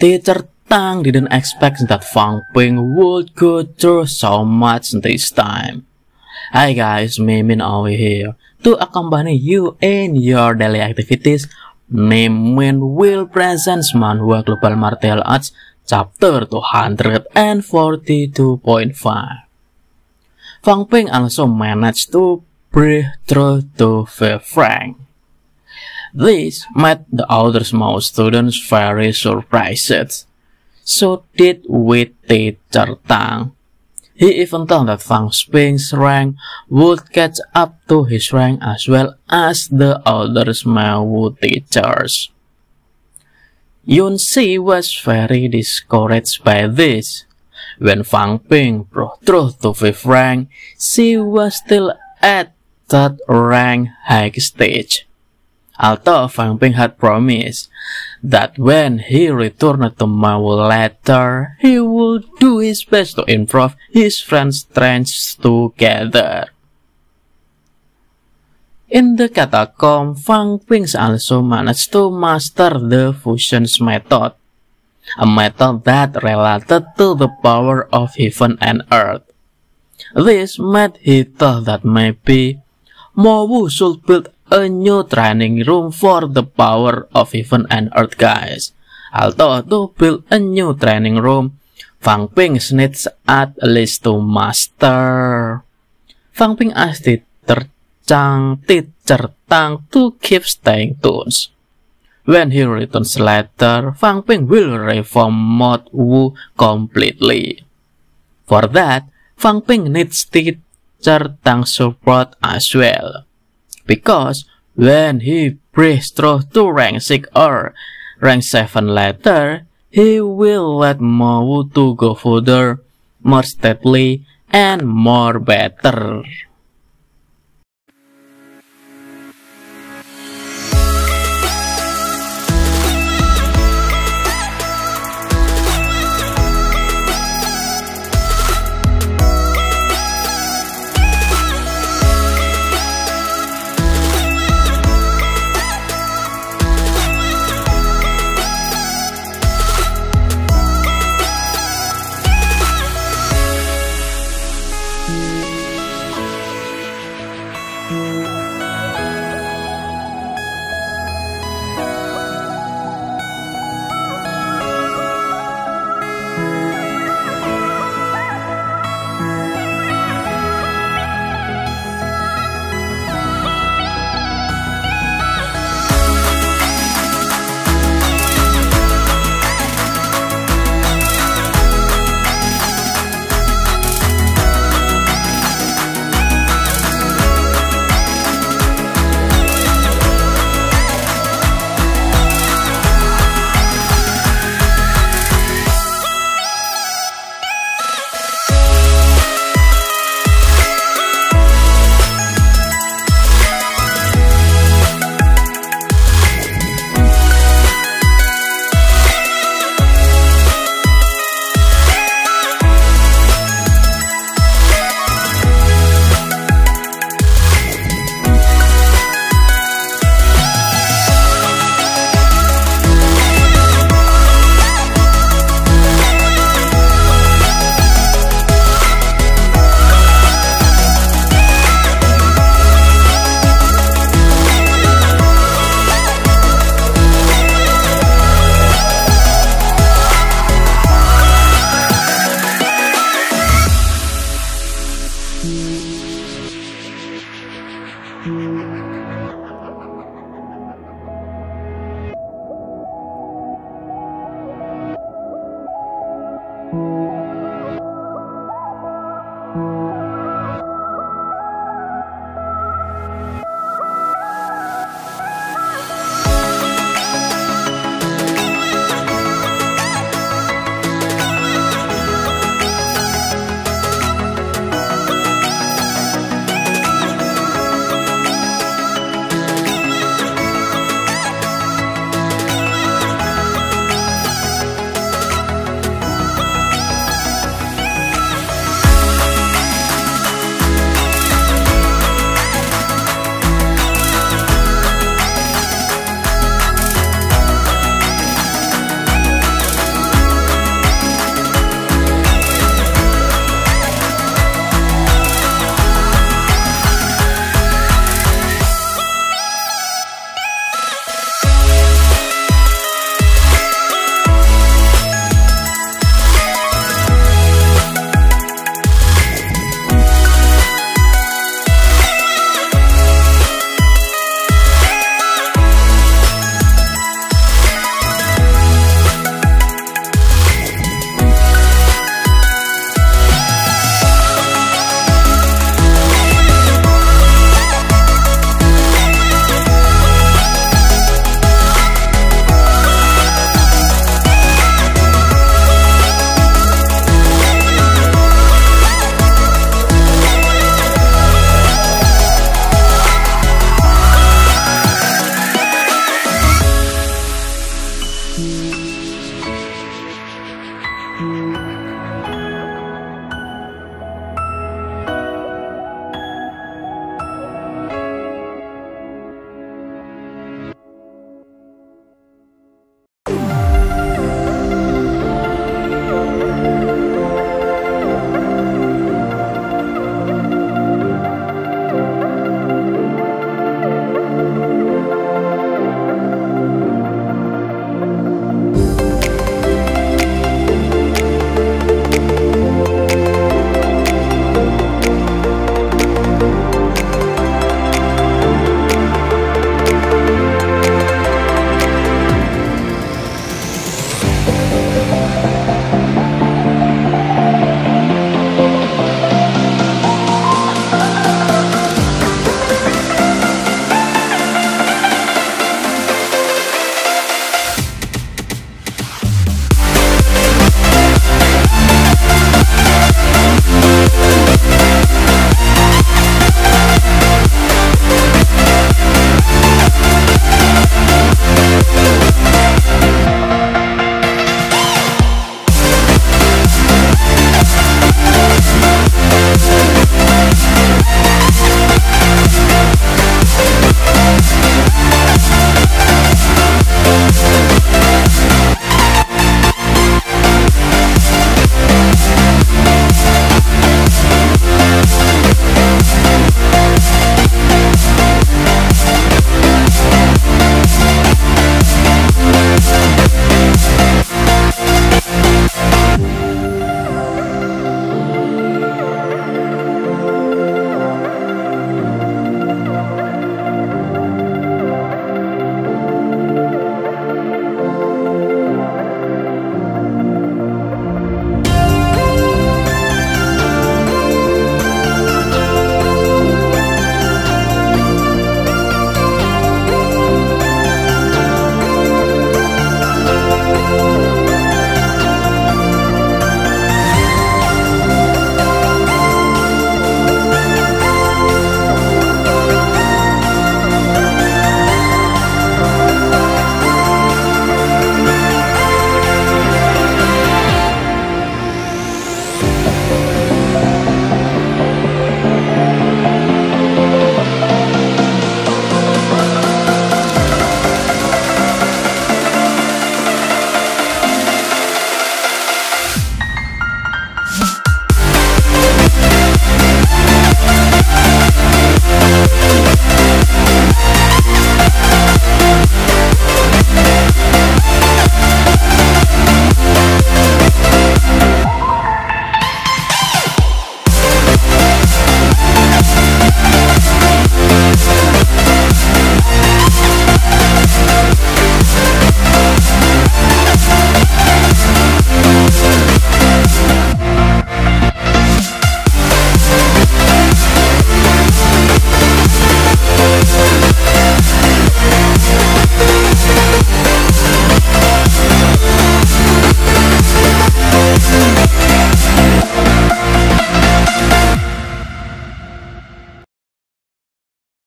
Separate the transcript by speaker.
Speaker 1: Teacher Tang didn't expect that Fang Ping would go through so much this time. Hi guys, Mimin over here to accompany you in your daily activities. Mimin will present Manhwa Global Martial Arts Chapter 242.5. Fang Ping also managed to break through to Frank. This made the other small students very surprised. So did with Teacher Tang. He even thought that Fang Ping's rank would catch up to his rank as well as the other small teachers. Yun Si was very discouraged by this. When Fang Ping broke through to 5th rank, she was still at 3rd rank high stage. Although Fang Ping had promised that when he returned to Mawu later, he would do his best to improve his friends' strengths together. In the catacomb, Fang Ping also managed to master the fusions method, a method that related to the power of heaven and earth. This made he thought that maybe Mawu should build a new training room for the power of heaven and earth guys. Although to build a new training room, Fang Ping needs at least to master. Fang Ping asked Teacher Tang to keep staying tuned. When he returns later, Fang Ping will reform Mod Wu completely. For that, Fang Ping needs Teacher Tang's support as well. Because when he breaks through to rank 6 or rank 7 later, he will let Mawu to go further, more steadily, and more better.